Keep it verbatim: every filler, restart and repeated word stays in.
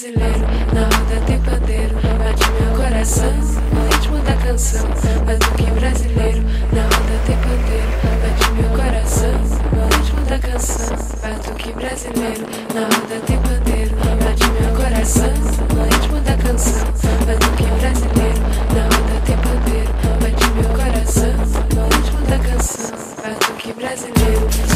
brasileiro, na roda tem pandeiro, bate meu coração, no ritmo da canção. Batuque brasileiro, na roda tem pandeiro, bate meu coração, no ritmo da canção. Batuque brasileiro, na roda tem pandeiro, bate meu coração, no ritmo da canção. Batuque brasileiro, na roda tem pandeiro, bate meu coração, no ritmo da canção. Batuque brasileiro.